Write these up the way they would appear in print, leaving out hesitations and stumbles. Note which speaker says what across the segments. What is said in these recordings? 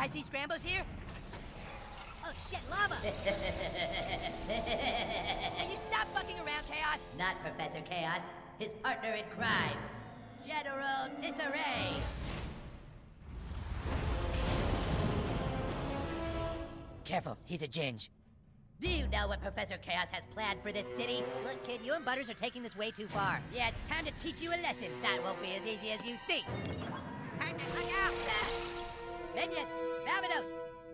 Speaker 1: guys see Scrambo's here? Oh shit, lava! Hey, you stop fucking around, Chaos!
Speaker 2: Not Professor Chaos, his partner in crime, General Disarray.
Speaker 1: Careful, he's a ginge.
Speaker 2: Do you know what Professor Chaos has planned for this city?
Speaker 1: Look, kid, you and Butters are taking this way too far.
Speaker 2: Yeah, it's time to teach you a lesson. That won't be as easy as you think. Partner, look out! Minions, Vamonos!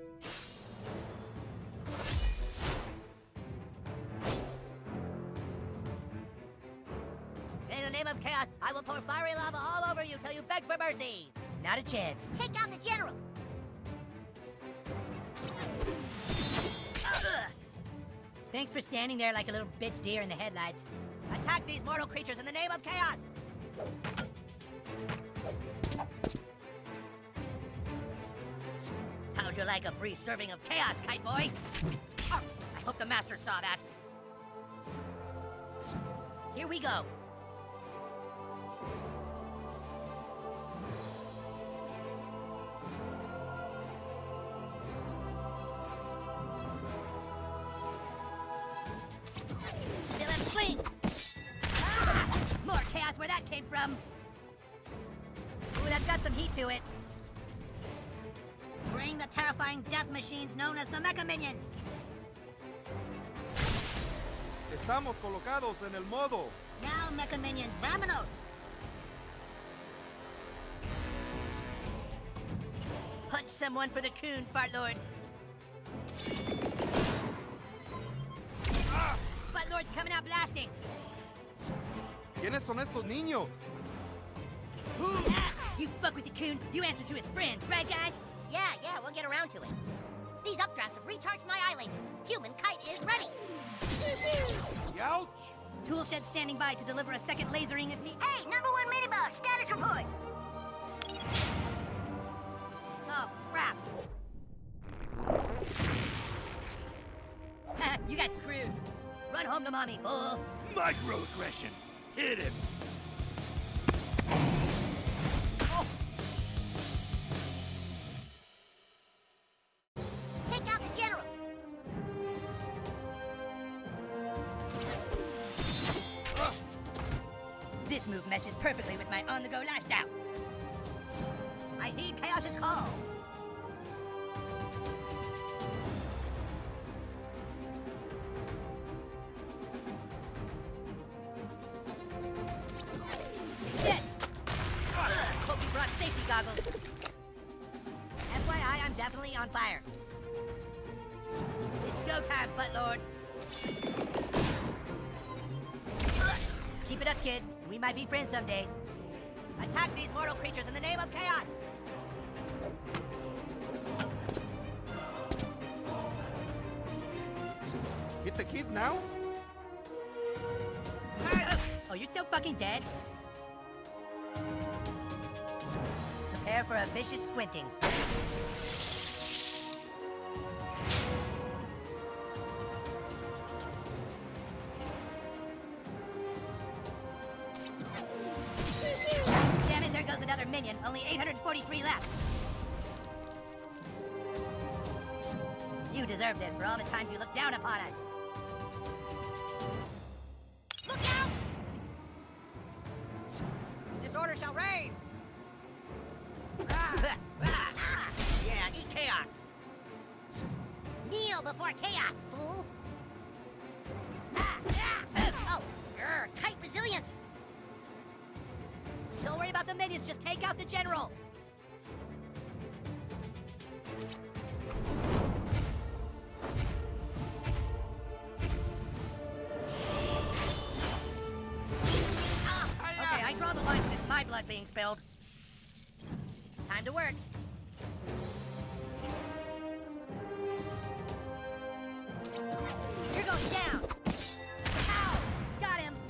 Speaker 2: In the name of Chaos, I will pour fiery lava all over you till you beg for mercy.
Speaker 1: Not a chance.
Speaker 2: Take out the general.
Speaker 1: Thanks for standing there like a little bitch deer in the headlights.
Speaker 2: Attack these mortal creatures in the name of Chaos! How'd you like a free serving of chaos, Kite Boy? Oh, I hope the Master saw that. Here we go. Feel him swing! Ah! More chaos where that came from.
Speaker 1: Ooh, that's got some heat to it.
Speaker 2: Bring the terrifying death machines known as the Mecha Minions.
Speaker 3: Estamos colocados en el modo.
Speaker 2: Now, Mecha Minions, vámonos!
Speaker 1: Punch someone for the coon, Fart Lord.
Speaker 2: Butt Lord's coming out blasting.
Speaker 3: ¿Quiénes son estos niños?
Speaker 1: You fuck with the coon, you answer to his friends, right, guys?
Speaker 2: Yeah, we'll get around to it. These updrafts have recharged my eye lasers. Human Kite is ready.
Speaker 3: Ouch!
Speaker 1: Tool shed standing by to deliver a second lasering if need.
Speaker 2: Hey, number one mini-boss, status report. Oh, crap.
Speaker 1: You got screwed.
Speaker 2: Run home to mommy, fool.
Speaker 4: Microaggression. Hit him.
Speaker 2: Take out the general.
Speaker 1: This move meshes perfectly with my on-the-go lifestyle.
Speaker 2: I heed Chaos's call.
Speaker 1: Yes! Hope you brought safety goggles. FYI, I'm definitely on fire. It's go time, Butt Lord. Keep it up, kid. We might be friends someday.
Speaker 2: Attack these mortal creatures in the name of Chaos.
Speaker 3: Hit the kids now?
Speaker 1: Oh, you're so fucking dead. Prepare for a vicious squinting.
Speaker 2: Damn it, there goes another minion. Only 843 left. You deserve this for all the times you looked down upon us. Look out! Disorder shall reign! Yeah, eat chaos! Kneel before chaos, fool! Oh, kite resilience! Don't worry about the minions, just take out the general!
Speaker 1: Okay, I draw the line with my blood being spilled. Time to work. You're going down! Ow! Got him!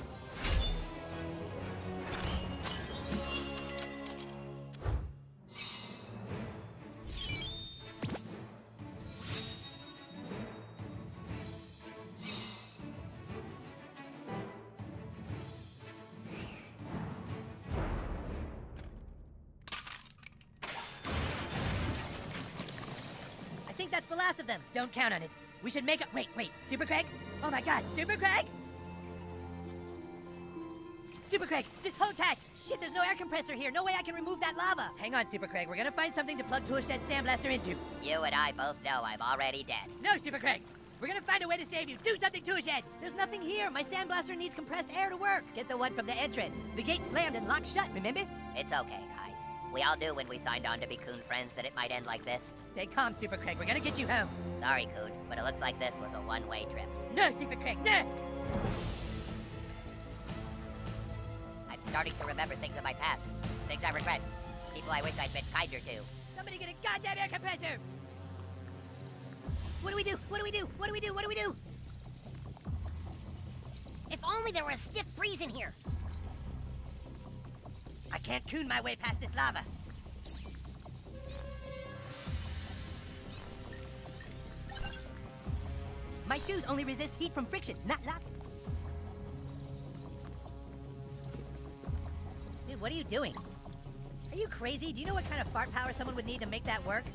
Speaker 2: think that's the last of them. Don't count on it. We should make a... Wait. Super Craig? Oh my god, Super Craig? Super Craig, just hold tight. Shit, there's no air compressor here. No way I can remove that lava. Hang on, Super Craig. We're gonna find something to plug Toolshed's sandblaster into.
Speaker 1: You and I both know I'm already dead.
Speaker 2: No, Super Craig. We're gonna find a way to save you. Do something, Toolshed. There's nothing here. My sandblaster needs compressed air to work. Get the one from the entrance. The gate slammed and locked shut, remember?
Speaker 1: It's okay, guys. We all knew when we signed on to be Coon friends that it might end like this.
Speaker 2: Stay calm, Super Craig. We're gonna get you home.
Speaker 1: Sorry, Coon, but it looks like this was a one-way trip.
Speaker 2: No, Super Craig, no!
Speaker 1: I'm starting to remember things of my past. Things I regret. People I wish I'd been kinder to.
Speaker 2: Somebody get a goddamn air compressor! What do we do? What do we do? What do we do? What do we do?
Speaker 1: If only there were a stiff breeze in here.
Speaker 2: I can't coon my way past this lava. My shoes only resist heat from friction, not lava. Dude, what are you doing? Are you crazy? Do you know what kind of fart power someone would need to make that work?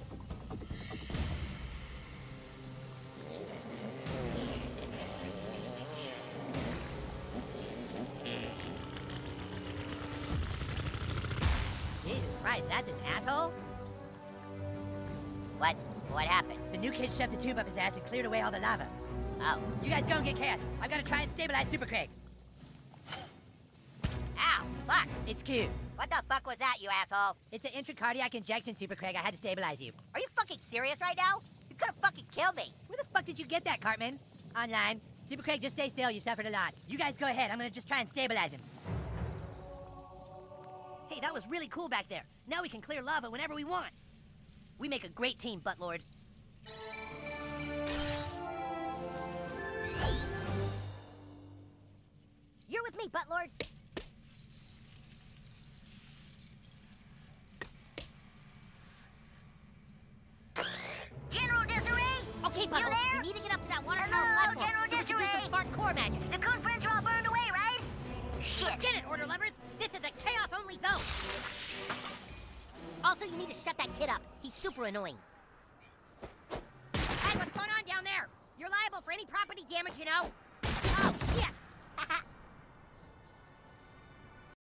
Speaker 2: Jesus Christ, that's an asshole?
Speaker 1: What happened?
Speaker 2: The new kid shoved a tube up his ass and cleared away all the lava.
Speaker 1: Oh.
Speaker 2: You guys go and get Chaos. I've got to try and stabilize Super Craig.
Speaker 1: Ow! Fuck!
Speaker 2: It's Q.
Speaker 1: What the fuck was that, you asshole?
Speaker 2: It's an intracardiac injection, Super Craig. I had to stabilize you.
Speaker 1: Are you fucking serious right now? You could have fucking killed me.
Speaker 2: Where the fuck did you get that, Cartman? Online. Super Craig, just stay still. You suffered a lot. You guys go ahead. I'm gonna just try and stabilize him. Hey, that was really cool back there. Now we can clear lava whenever we want. We make a great team, Buttlord.
Speaker 1: You're with me, Buttlord.
Speaker 5: General Desiree?
Speaker 1: Okay, Buttlord.
Speaker 5: You there?
Speaker 1: We need to get up to that water tower
Speaker 5: Hello,
Speaker 1: platform
Speaker 5: General
Speaker 1: so we can do
Speaker 5: Desiree.
Speaker 1: some hardcore magic.
Speaker 5: The Coon friends are all burned away, right? Shit.
Speaker 1: Get it, Order Lovers! This is a chaos-only zone! Also, you need to shut that kid up. He's super annoying. Hey, what's going on down there? You're liable for any property damage, you know? Oh, shit!